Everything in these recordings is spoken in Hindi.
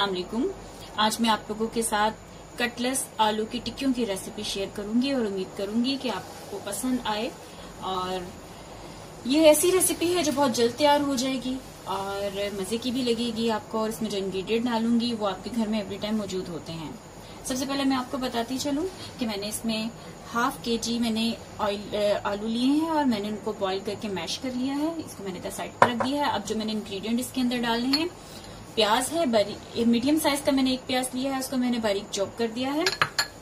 अस्सलाम वालेकुम। आज मैं आप लोगों के साथ कटलेस आलू की टिक्कियों की रेसिपी शेयर करूंगी और उम्मीद करूंगी कि आपको पसंद आए। और ये ऐसी रेसिपी है जो बहुत जल्द तैयार हो जाएगी और मजे की भी लगेगी आपको। और इसमें जो इंग्रेडिएंट डालूंगी वो आपके घर में एवरी टाइम मौजूद होते हैं। सबसे पहले मैं आपको बताती चलूं कि मैंने इसमें ½ kg मैंने आलू लिए हैं और मैंने उनको बॉईल करके मैश कर लिया है। इसको मैंने साइड पर रख दिया है। अब जो मैंने इंग्रेडिएंट इसके अंदर डालने हैं, प्याज है बारीक, मीडियम साइज का मैंने एक प्याज लिया है, उसको मैंने बारीक चॉप कर दिया है।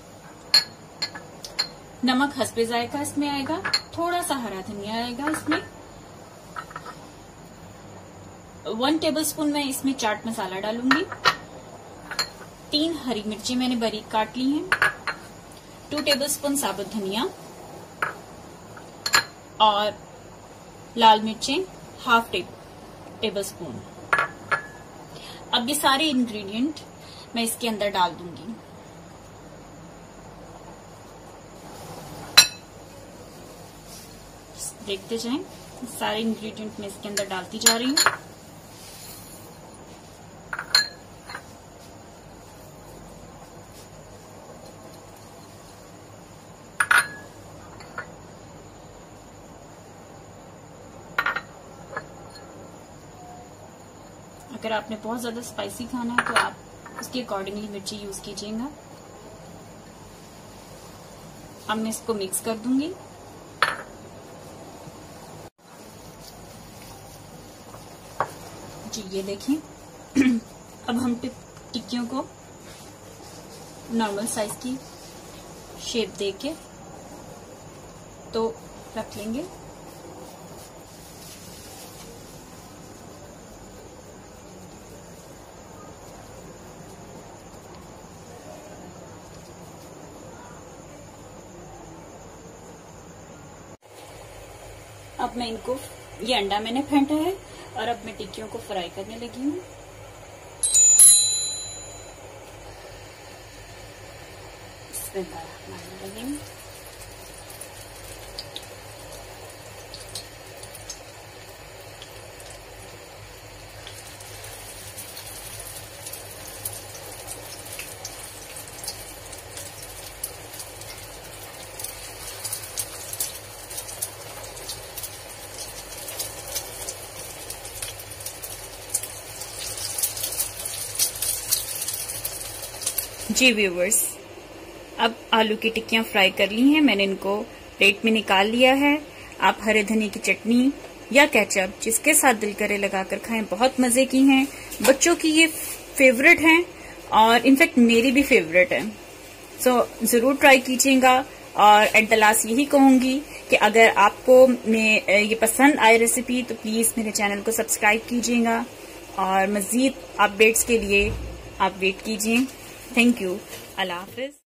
नमक हस्बे जायका इसमें आएगा, थोड़ा सा हरा धनिया आएगा इसमें। 1 टेबलस्पून मैं इसमें चाट मसाला डालूंगी। 3 हरी मिर्ची मैंने बारीक काट ली हैं। 2 टेबलस्पून साबुत धनिया और लाल मिर्चें ½ टेबलस्पून। अब ये सारे इंग्रेडिएंट मैं इसके अंदर डाल दूंगी। देखते जाएं, सारे इंग्रेडिएंट मैं इसके अंदर डालती जा रही हूँ। अगर आपने बहुत ज्यादा स्पाइसी खाना है तो आप उसके अकॉर्डिंगली मिर्ची यूज कीजिएगा। अब मैं इसको मिक्स कर दूंगी। जी ये देखें। अब हम टिक्कियों को नॉर्मल साइज की शेप देके तो रख लेंगे। अब मैं इनको, ये अंडा मैंने फेंटा है और अब मैं टिक्कियों को फ्राई करने लगी हूँ। जी व्यूवर्स, अब आलू की टिक्कियां फ्राई कर ली हैं। मैंने इनको प्लेट में निकाल लिया है। आप हरे धनिया की चटनी या केचप जिसके साथ दिल करे लगाकर खाएं, बहुत मजे की हैं। बच्चों की ये फेवरेट हैं और इनफैक्ट मेरी भी फेवरेट है। सो जरूर ट्राई कीजिएगा। और एट द लास्ट यही कहूंगी कि अगर आपको ये पसंद आए रेसिपी तो प्लीज मेरे चैनल को सब्सक्राइब कीजिएगा और मजीद अपडेट्स के लिए आप वेट कीजिए। Thank you. अल्लाह हाफिज।